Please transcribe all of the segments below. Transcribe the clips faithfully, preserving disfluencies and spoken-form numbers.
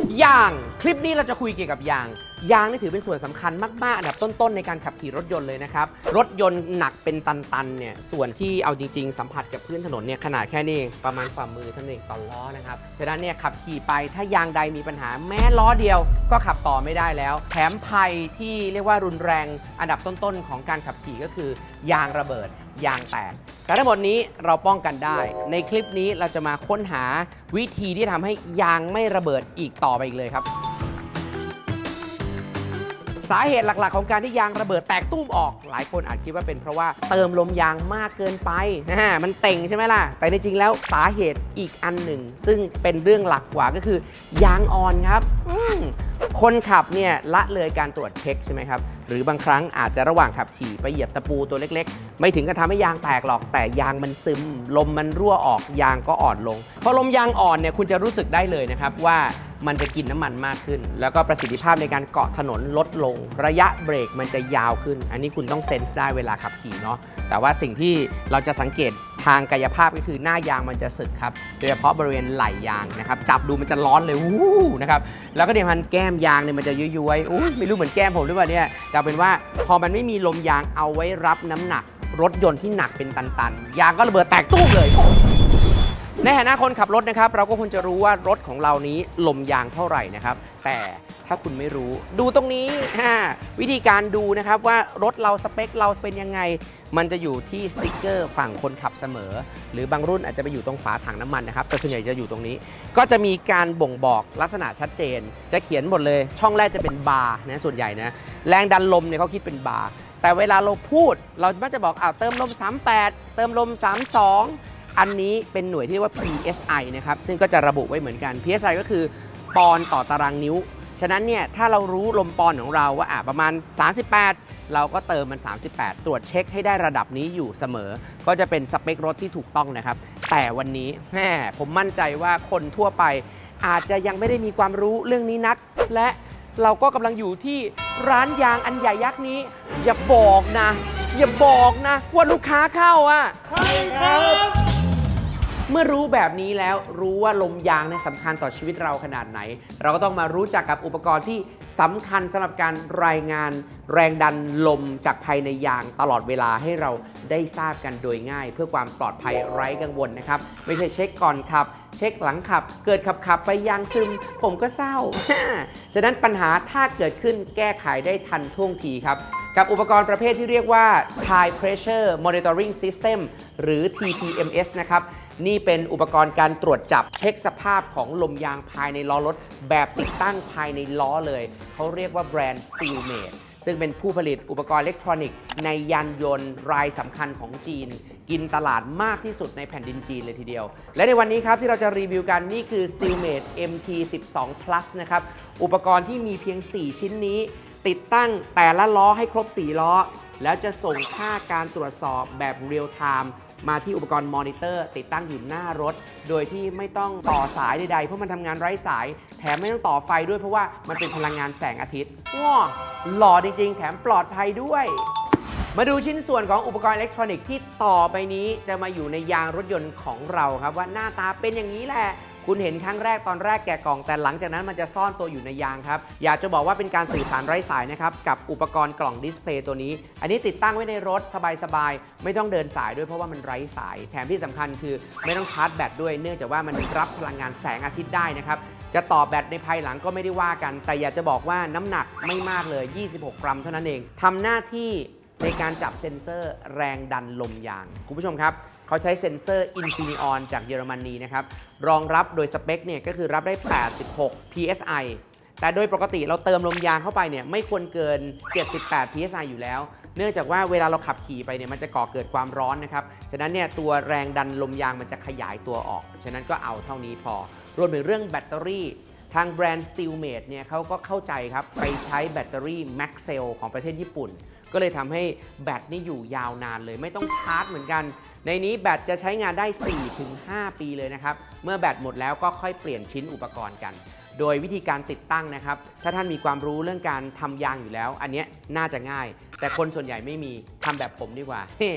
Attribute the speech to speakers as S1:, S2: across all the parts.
S1: ยางคลิปนี้เราจะคุยเกี่ยวกับยางยางนี่ถือเป็นส่วนสำคัญมากๆอันดับต้นๆในการขับขี่รถยนต์เลยนะครับรถยนต์หนักเป็นตันๆเนี่ยส่วนที่เอาจริงๆสัมผัสกับพื้นถนนเนี่ยขนาดแค่นี้ประมาณฝ่ามือเท่านั้นเองต่อล้อนะครับฉะนั้นเนี่ยขับขี่ไปถ้ายางใดมีปัญหาแม้ล้อเดียวก็ขับต่อไม่ได้แล้วแถมภัยที่เรียกว่ารุนแรงอันดับต้นๆของการขับขี่ก็คือยางระเบิดยางแตกแต่ทั้งหมดนี้เราป้องกันได้ในคลิปนี้เราจะมาค้นหาวิธีที่ทำให้ยางไม่ระเบิดอีกต่อไปอีกเลยครับสาเหตุหลักๆของการที่ยางระเบิดแตกตุ้มออกหลายคนอาจคิดว่าเป็นเพราะว่าเติมลมยางมากเกินไปนะมันเต่งใช่ไหมล่ะแต่จริงๆแล้วสาเหตุอีกอันหนึ่งซึ่งเป็นเรื่องหลักกว่าก็คือยางอ่อนครับคนขับเนี่ยละเลยการตรวจเช็คใช่ไหมครับหรือบางครั้งอาจจะระหว่างขับขี่ไปเหยียบตะปูตัวเล็กๆไม่ถึงกับทำให้ยางแตกหรอกแต่ยางมันซึมลมมันรั่วออกยางก็อ่อนลงพอลมยางอ่อนเนี่ยคุณจะรู้สึกได้เลยนะครับว่ามันจะกินน้ำมันมากขึ้นแล้วก็ประสิทธิภาพในการเกาะถนนลดลงระยะเบรกมันจะยาวขึ้นอันนี้คุณต้องเซนส์ได้เวลาขับขี่เนาะแต่ว่าสิ่งที่เราจะสังเกตทางกายภาพก็คือหน้ายางมันจะสึกครับโดยเฉพาะบริเวณไหล่ยางนะครับจับดูมันจะร้อนเลยวู้นะครับแล้วก็เดี๋ยวพันแก้มยางเนี่ยมันจะย้วยๆอุ้ยไม่รู้เหมือนแก้มผมหรือเปล่าเนี่ยจะเป็นว่าพอมันไม่มีลมยางเอาไว้รับน้ำหนักรถยนต์ที่หนักเป็นตันๆยางก็ระเบิดแตกตู้มเลยในฐานะคนขับรถนะครับเราก็ควรจะรู้ว่ารถของเรานี้ลมยางเท่าไหร่นะครับแต่ถ้าคุณไม่รู้ดูตรงนี้วิธีการดูนะครับว่ารถเราสเปคเราเป็นยังไงมันจะอยู่ที่สติ๊กเกอร์ฝั่งคนขับเสมอหรือบางรุ่นอาจจะไปอยู่ตรงฝาถังน้ำมันนะครับแต่ส่วนใหญ่จะอยู่ตรงนี้ก็จะมีการบ่งบอกลักษณะชัดเจนจะเขียนหมดเลยช่องแรกจะเป็นบาร์นะส่วนใหญ่นะแรงดันลมเนี่ยเขาคิดเป็นบาร์แต่เวลาเราพูดเรามักจะบอกอ้าวเติมลมสามสิบแปดเติมลมสามสิบสองอันนี้เป็นหน่วยที่เรียกว่า พี เอส ไอ นะครับซึ่งก็จะระบุไว้เหมือนกัน พี เอส ไอ ก็คือปอนด์ต่อตารางนิ้วฉะนั้นเนี่ยถ้าเรารู้ลมปอนด์ของเราว่าอ่ะประมาณสามสิบแปดเราก็เติมมันสามสิบแปดตรวจเช็คให้ได้ระดับนี้อยู่เสมอก็จะเป็นสเปครถที่ถูกต้องนะครับแต่วันนี้แหมผมมั่นใจว่าคนทั่วไปอาจจะยังไม่ได้มีความรู้เรื่องนี้นักและเราก็กำลังอยู่ที่ร้านยางอันใหญ่ยักษ์นี้อย่าบอกนะอย่าบอกนะว่าลูกค้าเข้าอ่ะใช่ครับเมื่อรู้แบบนี้แล้วรู้ว่าลมยางเนี่ยสำคัญต่อชีวิตเราขนาดไหนเราก็ต้องมารู้จักกับอุปกรณ์ที่สำคัญสำหรับการรายงานแรงดันลมจากภายในยางตลอดเวลาให้เราได้ทราบกันโดยง่ายเพื่อความปลอดภัยไร้กังวลนะครับไม่ใช่เช็คก่อนขับเช็คหลังขับเกิดขับขับไปยางซึมผมก็เศร้า ฉะนั้นปัญหาถ้าเกิดขึ้นแก้ไขได้ทันท่วงทีครับกับอุปกรณ์ประเภทที่เรียกว่า Tire Pressure Monitoring System หรือ ที พี เอ็ม เอส นะครับนี่เป็นอุปกรณ์การตรวจจับเช็คสภาพของลมยางภายในล้อรถแบบติดตั้งภายในล้อเลยเขาเรียกว่าแบรนด์ Steelmate ซึ่งเป็นผู้ผลิตอุปกรณ์อิเล็กทรอนิกส์ในยานยนต์รายสำคัญของจีนกินตลาดมากที่สุดในแผ่นดินจีนเลยทีเดียวและในวันนี้ครับที่เราจะรีวิวกันนี่คือ Steelmate เอ็ม ที สิบสอง Plus นะครับอุปกรณ์ที่มีเพียงสี่ชิ้นนี้ติดตั้งแต่ละล้อให้ครบสี่ล้อแล้วจะส่งค่าการตรวจสอบแบบเรียลไทม์มาที่อุปกรณ์มอนิเตอร์ติดตั้งอยู่หน้ารถโดยที่ไม่ต้องต่อสายใดๆเพราะมันทำงานไร้สายแถมไม่ต้องต่อไฟด้วยเพราะว่ามันเป็นพลังงานแสงอาทิตย์ว้าหล่อจริงๆแถมปลอดภัยด้วยมาดูชิ้นส่วนของอุปกรณ์อิเล็กทรอนิกส์ที่ต่อไปนี้จะมาอยู่ในยางรถยนต์ของเราครับว่าหน้าตาเป็นอย่างนี้แหละคุณเห็นครั้งแรกตอนแรกแกะกล่องแต่หลังจากนั้นมันจะซ่อนตัวอยู่ในยางครับอยากจะบอกว่าเป็นการสื่อสารไร้สายนะครับกับอุปกรณ์กล่องดิสเพลย์ตัวนี้อันนี้ติดตั้งไว้ในรถสบายๆไม่ต้องเดินสายด้วยเพราะว่ามันไร้สายแถมที่สำคัญคือไม่ต้องชาร์จแบตด้วยเนื่องจากว่ามันรับพลังงานแสงอาทิตย์ได้นะครับจะต่อแบตในภายหลังก็ไม่ได้ว่ากันแต่อยากจะบอกว่าน้ำหนักไม่มากเลยยี่สิบหกกรัมเท่านั้นเองทำหน้าที่ในการจับเซ็นเซอร์แรงดันลมยางคุณผู้ชมครับเขาใช้เซ็นเซอร์ Infineon จากเยอรมนีนะครับรองรับโดยสเปคเนี่ยก็คือรับได้แปดสิบหก พี เอส ไอ แต่โดยปกติเราเติมลมยางเข้าไปเนี่ยไม่ควรเกินเจ็ดสิบแปด พี เอส ไอ อยู่แล้วเนื่องจากว่าเวลาเราขับขี่ไปเนี่ยมันจะก่อเกิดความร้อนนะครับฉะนั้นเนี่ยตัวแรงดันลมยางมันจะขยายตัวออกฉะนั้นก็เอาเท่านี้พอรวมถึงเรื่องแบตเตอรี่ทางแบรนด์ Steelmate เนี่ยเขาก็เข้าใจครับไปใช้แบตเตอรี่ Maxell ของประเทศญี่ปุ่นก็เลยทำให้แบตนี่อยู่ยาวนานเลยไม่ต้องชาร์จเหมือนกันในนี้แบตจะใช้งานได้ สี่ถึงห้า ปีเลยนะครับเมื่อแบตหมดแล้วก็ค่อยเปลี่ยนชิ้นอุปกรณ์กันโดยวิธีการติดตั้งนะครับถ้าท่านมีความรู้เรื่องการทำยางอยู่แล้วอันนี้น่าจะง่ายแต่คนส่วนใหญ่ไม่มีทำแบบผมดีกว่า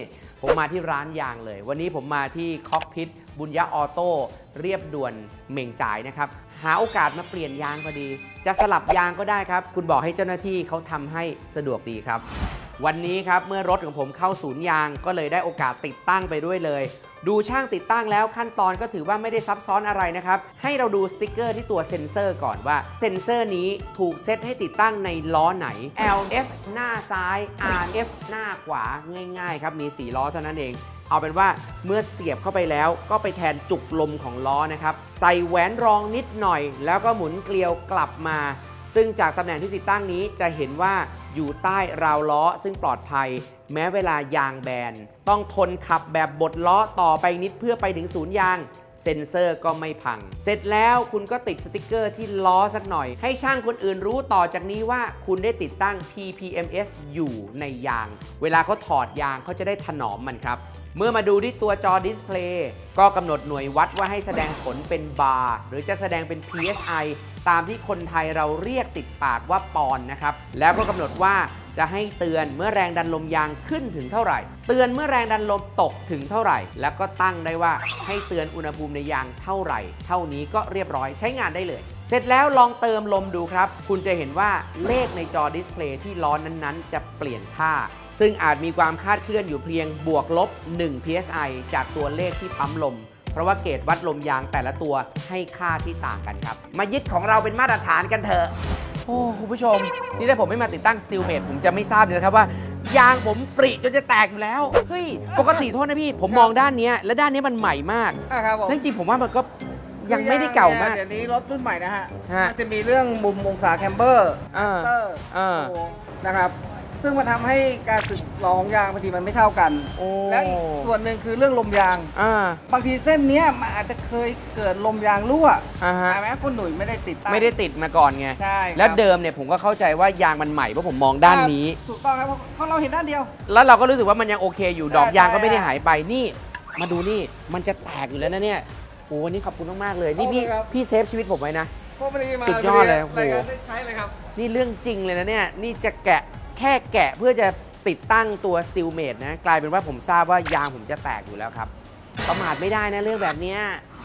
S1: ผมมาที่ร้านยางเลยวันนี้ผมมาที่คอกพิทบุญยะออโต้เรียบด่วนเหม่งจ่ายนะครับหาโอกาสมาเปลี่ยนยางพอดีจะสลับยางก็ได้ครับคุณบอกให้เจ้าหน้าที่เขาทำให้สะดวกดีครับวันนี้ครับเมื่อรถของผมเข้าศูนย์ยางก็เลยได้โอกาสติดตั้งไปด้วยเลยดูช่างติดตั้งแล้วขั้นตอนก็ถือว่าไม่ได้ซับซ้อนอะไรนะครับให้เราดูสติ๊กเกอร์ที่ตัวเซ็นเซอร์ก่อนว่าเซ็นเซอร์นี้ถูกเซตให้ติดตั้งในล้อไหน แอล เอฟ หน้าซ้าย อาร์ เอฟ หน้าขวาง่ายๆครับมีสี่ล้อเท่านั้นเองเอาเป็นว่าเมื่อเสียบเข้าไปแล้วก็ไปแทนจุกลมของล้อนะครับใส่แหวนรองนิดหน่อยแล้วก็หมุนเกลียวกลับมาซึ่งจากตำแหน่งที่ติดตั้งนี้จะเห็นว่าอยู่ใต้ราวล้อซึ่งปลอดภัยแม้เวลายางแบนต้องทนขับแบบบดล้อต่อไปนิดเพื่อไปถึงศูนย์ยางเซ็นเซอร์ก็ไม่พังเสร็จแล้วคุณก็ติดสติ๊กเกอร์ที่ล้อสักหน่อยให้ช่างคนอื่นรู้ต่อจากนี้ว่าคุณได้ติดตั้ง ที พี เอ็ม เอส อยู่ในยางเวลาเขาถอดยางเขาจะได้ถนอมมันครับเมื่อมาดูที่ตัวจอดิสเพลย์ก็กำหนดหน่วยวัดว่าให้แสดงผลเป็นบาร์หรือจะแสดงเป็น พี เอส ไอ ตามที่คนไทยเราเรียกติดปากว่าปอนด์นะครับแล้วก็กำหนดว่าจะให้เตือนเมื่อแรงดันลมยางขึ้นถึงเท่าไหร่เตือนเมื่อแรงดันลมตกถึงเท่าไหร่แล้วก็ตั้งได้ว่าให้เตือนอุณหภูมิในยางเท่าไหร่เท่านี้ก็เรียบร้อยใช้งานได้เลยเสร็จแล้วลองเติมลมดูครับคุณจะเห็นว่าเลขในจอดิสเพลย์ที่ล้อนั้นๆจะเปลี่ยนค่าซึ่งอาจมีความคลาดเคลื่อนอยู่เพียงบวกลบหนึ่ง พี เอส ไอ จากตัวเลขที่ปั๊มลมเพราะว่าเกจวัดลมยางแต่ละตัวให้ค่าที่ต่างกันครับมายึดของเราเป็นมาตรฐานกันเถอะโอ้คุณผู้ชมนี่ถ้าผมไม่มาติดตั้ง Steelmate ผมจะไม่ทราบเลยนะครับว่ายางผมปริจนจะแตกอยู่แล้วเฮ้ยปกติโทษนะพี่ผมมองด้านนี้และด้านนี้มันใหม่มากจริงๆผมว่ามันก็ยังไม่ได้เก่ามาก
S2: เดี๋ยวนี้รถรุ่นใหม่นะฮะมันจะมีเรื่องมุมองศาแคมเบอร์เตอร์นะครับซึ่งมันทำให้การสึกหล่อของยางบางทีมันไม่เท่ากันและอีกส่วนหนึ่งคือเรื่องลมยางบางทีเส้นนี้มันอาจจะเคยเกิดลมยางรั่วแต่แม้คุณหนุ่ยไม่ได้ติด
S1: ไม่ได้ติดมาก่อนไง
S2: ใช่
S1: แล้วเดิมเนี่ยผมก็เข้าใจว่ายางมันใหม่เพราะผมมองด้านนี้
S2: ถูกต้องครับเพราะเราเห็นด้านเดียว
S1: แล้วเราก็รู้สึกว่ามันยังโอเคอยู่ดอกยางก็ไม่ได้หายไปนี่มาดูนี่มันจะแตกอยู่แล้วนะเนี่ยโอ้วันนี้ขอบคุณมากๆเลยนี่พี่พี่เซฟชีวิตผมไว้นะสุดยอดเลยโอ้โหนี่เรื่องจริงเลยนะเนี่ยนี่จะแกะแค่แกะเพื่อจะติดตั้งตัว Steelmate นะกลายเป็นว่าผมทราบว่ายางผมจะแตกอยู่แล้วครับประมาทไม่ได้นะเรื่องแบบนี้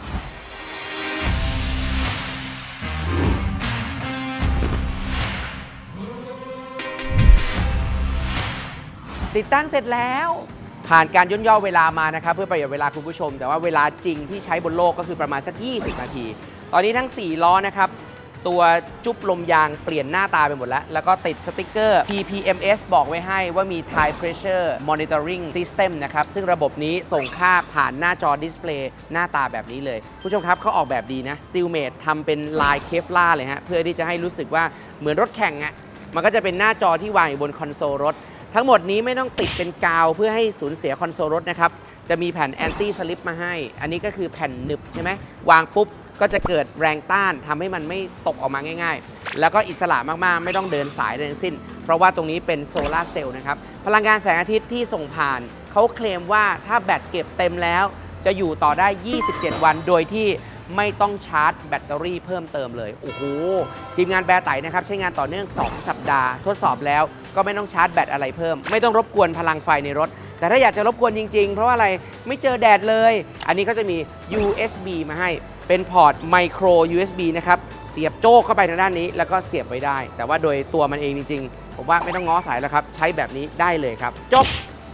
S1: ติดตั้งเสร็จแล้วผ่านการย่นย่อเวลามานะครับเพื่อประหยัดเวลาคุณผู้ชมแต่ว่าเวลาจริงที่ใช้บนโลกก็คือประมาณสักยี่สิบนาทีตอนนี้ทั้งสี่ล้อนะครับตัวจุ๊บลมยางเปลี่ยนหน้าตาไปหมดแล้วแล้วก็ติดสติ๊กเกอร์ ที พี เอ็ม เอส บอกไว้ให้ว่ามี Tire Pressure Monitoring System นะครับซึ่งระบบนี้ส่งค่าผ่านหน้าจอดิสเพลย์หน้าตาแบบนี้เลยผู้ชมครับเขาออกแบบดีนะ Steelmate ทำเป็นลายเคฟลาร์เลยฮะเพื่อที่จะให้รู้สึกว่าเหมือนรถแข่งอ่ะมันก็จะเป็นหน้าจอที่วางอยู่บนคอนโซลรถทั้งหมดนี้ไม่ต้องติดเป็นกาวเพื่อให้สูญเสียคอนโซลรถนะครับจะมีแผ่นแอนตี้สลิปมาให้อันนี้ก็คือแผ่นหนึบใช่ไหมวางปุ๊บก็จะเกิดแรงต้านทำให้มันไม่ตกออกมาง่ายๆแล้วก็อิสระมากๆไม่ต้องเดินสายใดทั้งสิ้นเพราะว่าตรงนี้เป็นโซลาร์เซลล์นะครับพลังงานแสงอาทิตย์ที่ส่งผ่านเขาเคลมว่าถ้าแบตเก็บเต็มแล้วจะอยู่ต่อได้ยี่สิบเจ็ดวันโดยที่ไม่ต้องชาร์จแบตเตอรี่เพิ่มเติมเลยโอ้โหทีมงานแบร์ไตนะครับใช้งานต่อเนื่องสองสัปดาห์ทดสอบแล้วก็ไม่ต้องชาร์จแบตอะไรเพิ่มไม่ต้องรบกวนพลังไฟในรถแต่ถ้าอยากจะรบกวนจริงๆเพราะว่าอะไรไม่เจอแดดเลยอันนี้ก็จะมี ยู เอส บี มาให้เป็นพอร์ตไมโคร ยู เอส บี นะครับเสียบโจ้เข้าไปทางด้านนี้แล้วก็เสียบไว้ได้แต่ว่าโดยตัวมันเองจริงๆผมว่าไม่ต้องง้อสายแล้วครับใช้แบบนี้ได้เลยครับจบ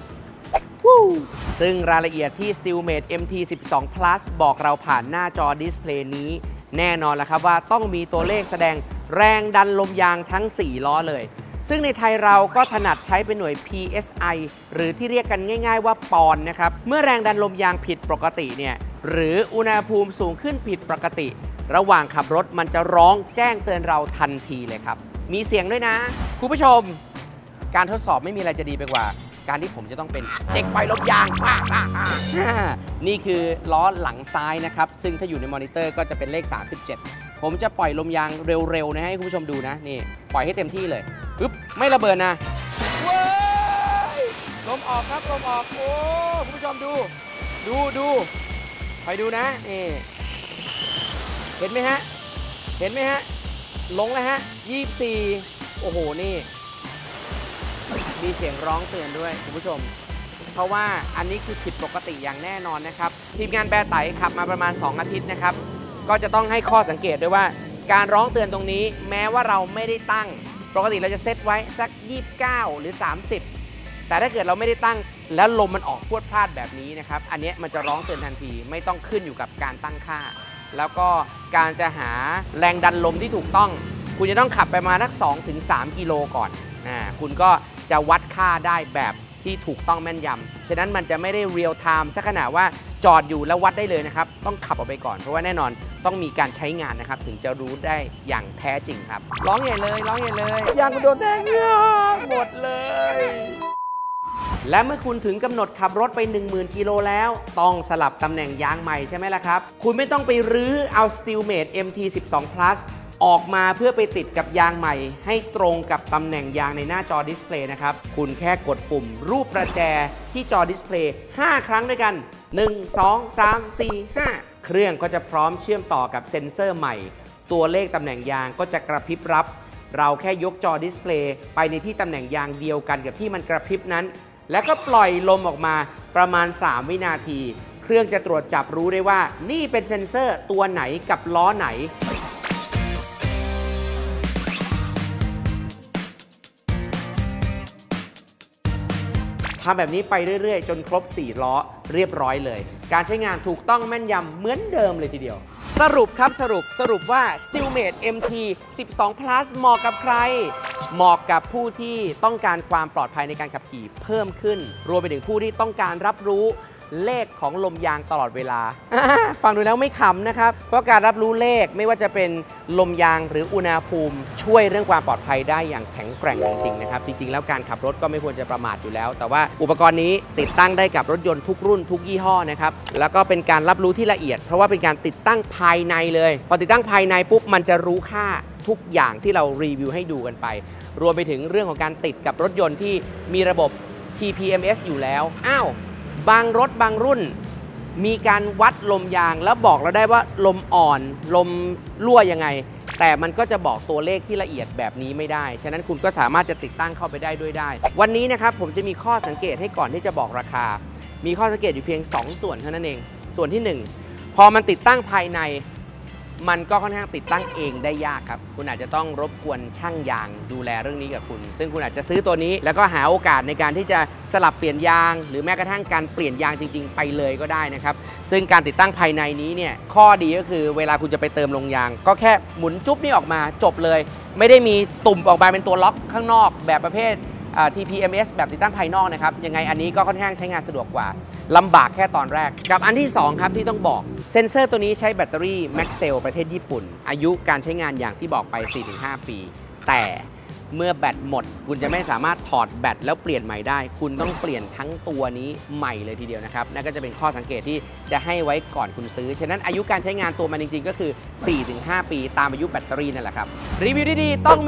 S1: ซึ่งรายละเอียดที่ Steelmate เอ็ม ที สิบสอง พลัส บอกเราผ่านหน้าจอดิสเพลย์นี้แน่นอนแล้วครับว่าต้องมีตัวเลขแสดงแรงดันลมยางทั้งสี่ล้อเลยซึ่งในไทยเราก็ถนัดใช้เป็นหน่วย พี เอส ไอ หรือที่เรียกกันง่ายๆว่าปอนด์นะครับเมื่อแรงดันลมยางผิดปกติเนี่ยหรืออุณหภูมิสูงขึ้นผิดปกติระหว่างขับรถมันจะร้องแจ้งเตือนเราทันทีเลยครับมีเสียงด้วยนะคุณผู้ชมการทดสอบไม่มีอะไรจะดีไปกว่าการที่ผมจะต้องเป็นเด็กปล่อยลมยางนี่คือล้อหลังซ้ายนะครับซึ่งถ้าอยู่ในมอนิเตอร์ก็จะเป็นเลขสามสิบเจ็ดผมจะปล่อยลมยางเร็วๆนะให้คุณผู้ชมดูนะนี่ปล่อยให้เต็มที่เลยปึ๊บไม่ระเบิดนะว้ายลมออกครับลมออกโอ้คุณผู้ชมดูดูดูไปดูนะนี่เห็นไหมฮะเห็นไหมฮะลงแล้วฮะยี่สิบสี่โอ้โหนี่มีเสียงร้องเตือนด้วยคุณผู้ชมเพราะว่าอันนี้คือผิดปกติอย่างแน่นอนนะครับทีมงานแบร์ไตขับมาประมาณสองอาทิตย์นะครับก็จะต้องให้ข้อสังเกตด้วยว่าการร้องเตือนตรงนี้แม้ว่าเราไม่ได้ตั้งปกติเราจะเซตไว้สักยี่สิบเก้าหรือสามสิบแต่ถ้าเกิดเราไม่ได้ตั้งแล้วลมมันออกพรวดพลาดแบบนี้นะครับอันนี้มันจะร้องเตือนทันทีไม่ต้องขึ้นอยู่กับการตั้งค่าแล้วก็การจะหาแรงดันลมที่ถูกต้องคุณจะต้องขับไปมาสัก สองถึงสาม กิโลก่อนอ่าคุณก็จะวัดค่าได้แบบที่ถูกต้องแม่นยำฉะนั้นมันจะไม่ได้เรียลไทม์สักขนาดว่าจอดอยู่แล้ววัดได้เลยนะครับต้องขับออกไปก่อนเพราะว่าแน่นอนต้องมีการใช้งานนะครับถึงจะรู้ได้อย่างแท้จริงครับร้องใหญ่เลยร้องใหญ่เลยยางโดนแดงเงือกหมดเลยและเมื่อคุณถึงกำหนดขับรถไป หนึ่งหมื่น กิโลแล้วต้องสลับตำแหน่งยางใหม่ใช่ไหมล่ะครับคุณไม่ต้องไปรื้อเอา Steelmate เอ็ม ที สิบสอง Plus ออกมาเพื่อไปติดกับยางใหม่ให้ตรงกับตำแหน่งยางในหน้าจอดิสเพลย์นะครับคุณแค่กดปุ่มรูปประแจที่จอดิสเพลย์ห้าครั้งด้วยกันหนึ่ง สอง สาม สี่ ห้าเครื่องก็จะพร้อมเชื่อมต่อกับเซ็นเซอร์ใหม่ตัวเลขตำแหน่งยางก็จะกระพริบรับเราแค่ยกจอดิสเพลย์ไปในที่ตำแหน่งยางเดียวกันกับที่มันกระพริบนั้นแล้วก็ปล่อยลมออกมาประมาณสามวินาทีเครื่องจะตรวจจับรู้ได้ว่านี่เป็นเซ็นเซอร์ตัวไหนกับล้อไหนทำแบบนี้ไปเรื่อยๆจนครบสี่ล้อเรียบร้อยเลยการใช้งานถูกต้องแม่นยำเหมือนเดิมเลยทีเดียวสรุปครับสรุปสรุปว่า Steelmate เอ็ม ที สิบสอง Plus เหมาะกับใครเหมาะกับผู้ที่ต้องการความปลอดภัยในการขับขี่เพิ่มขึ้นรวมไปถึงผู้ที่ต้องการรับรู้เลขของลมยางตลอดเวลา ฟังดูแล้วไม่ขำนะครับเพราะการรับรู้เลขไม่ว่าจะเป็นลมยางหรืออุณหภูมิช่วยเรื่องความปลอดภัยได้อย่างแข็งแกร่งจริงๆนะครับจริงๆแล้วการขับรถก็ไม่ควรจะประมาทอยู่แล้วแต่ว่าอุปกรณ์นี้ติดตั้งได้กับรถยนต์ทุกรุ่นทุกยี่ห้อนะครับแล้วก็เป็นการรับรู้ที่ละเอียดเพราะว่าเป็นการติดตั้งภายในเลยพอติดตั้งภายในปุ๊บมันจะรู้ค่าทุกอย่างที่เรารีวิวให้ดูกันไปรวมไปถึงเรื่องของการติดกับรถยนต์ที่มีระบบ ที พี เอ็ม เอส อยู่แล้วอ้าวบางรถบางรุ่นมีการวัดลมยางแล้วบอกเราได้ว่าลมอ่อนลมรั่วยังไงแต่มันก็จะบอกตัวเลขที่ละเอียดแบบนี้ไม่ได้ฉะนั้นคุณก็สามารถจะติดตั้งเข้าไปได้ด้วยได้วันนี้นะครับผมจะมีข้อสังเกตให้ก่อนที่จะบอกราคามีข้อสังเกตอยู่เพียงสองส่วนเท่านั้นเองส่วนที่หนึ่งพอมันติดตั้งภายในมันก็ค่อนข้างติดตั้งเองได้ยากครับคุณอาจจะต้องรบกวนช่างยางดูแลเรื่องนี้กับคุณซึ่งคุณอาจจะซื้อตัวนี้แล้วก็หาโอกาสในการที่จะสลับเปลี่ยนยางหรือแม้กระทั่งการเปลี่ยนยางจริงๆไปเลยก็ได้นะครับซึ่งการติดตั้งภายในนี้เนี่ยข้อดีก็คือเวลาคุณจะไปเติมลงยางก็แค่หมุนจุ๊บนี่ออกมาจบเลยไม่ได้มีตุ่มออกมาเป็นตัวล็อกข้างนอกแบบประเภทที พี เอ็ม เอส แบบติดตั้งภายนอกนะครับยังไงอันนี้ก็ค่อนข้างใช้งานสะดวกกว่าลำบากแค่ตอนแรกกับอันที่สองครับที่ต้องบอกเซ็นเซอร์ตัวนี้ใช้แบตเตอรี่ Maxell ประเทศญี่ปุ่นอายุการใช้งานอย่างที่บอกไป สี่ถึงห้า ปีแต่เมื่อแบตหมดคุณจะไม่สามารถถอดแบตแล้วเปลี่ยนใหม่ได้คุณต้องเปลี่ยนทั้งตัวนี้ใหม่เลยทีเดียวนะครับนั่นก็จะเป็นข้อสังเกตที่จะให้ไว้ก่อนคุณซื้อฉะนั้นอายุการใช้งานตัวมันจริงๆก็คือ สี่ถึงห้า ปีตามอายุแบตเตอรี่นั่นแหละครับรีวิวดีๆต้องมี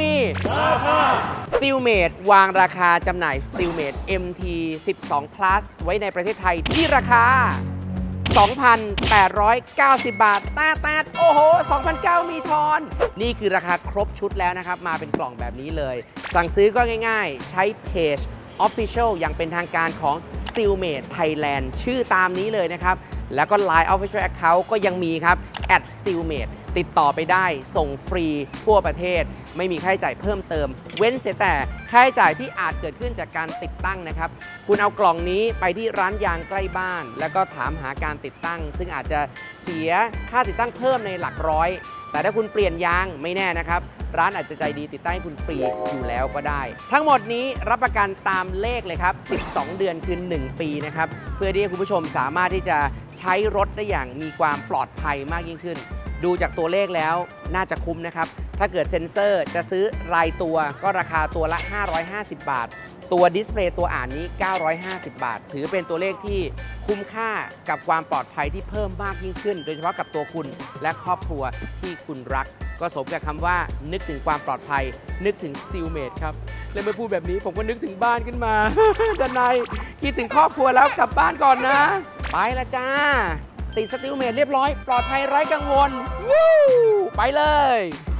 S1: Steelmate วางราคาจำหน่าย Steelmate เอ็ม ที สิบสอง Plus ไว้ในประเทศไทยที่ราคา สองพันแปดร้อยเก้าสิบ บาทแต๊ดๆโอ้โห สองพันเก้าร้อย มีทอนนี่คือราคาครบชุดแล้วนะครับมาเป็นกล่องแบบนี้เลยสั่งซื้อก็ง่ายๆใช้เพจ Official อย่างเป็นทางการของ Steelmate Thailand ชื่อตามนี้เลยนะครับแล้วก็ ไลน์ Official Account ก็ยังมีครับ แอท Steelmate ติดต่อไปได้ส่งฟรีทั่วประเทศไม่มีค่าใช้จ่ายเพิ่มเติมเว้นเสียแต่ค่าใช้จ่ายที่อาจเกิดขึ้นจากการติดตั้งนะครับคุณเอากล่องนี้ไปที่ร้านยางใกล้บ้านแล้วก็ถามหาการติดตั้งซึ่งอาจจะเสียค่าติดตั้งเพิ่มในหลักร้อยแต่ถ้าคุณเปลี่ยนยางไม่แน่นะครับร้านอาจจะใจดีติดตั้งให้คุณฟรีอยู่แล้วก็ได้ทั้งหมดนี้รับประกันตามเลขเลยครับสิบสองเดือนคือหนึ่งปีนะครับเพื่อที่ให้คุณผู้ชมสามารถที่จะใช้รถได้อย่างมีความปลอดภัยมากยิ่งขึ้นดูจากตัวเลขแล้วน่าจะคุ้มนะครับถ้าเกิดเซ็นเซอร์จะซื้อรายตัวก็ราคาตัวละห้าร้อยห้าสิบบาทตัวดิสเพลย์ตัวอ่านนี้เก้าร้อยห้าสิบบาทถือเป็นตัวเลขที่คุ้มค่ากับความปลอดภัยที่เพิ่มมากยิ่งขึ้นโดยเฉพาะกับตัวคุณและครอบครัวที่คุณรักก็สมกับคำว่านึกถึงความปลอดภัยนึกถึง Steelmate ครับเลยมาพูดแบบนี้ผมก็นึกถึงบ้านขึ้นมา ด้านในคิดถึงครอบครัวแล้วกลับบ้านก่อนนะไปละจ้าติด Steelmate เรียบร้อยปลอดภัยไร้กังวลวู้ไปเลย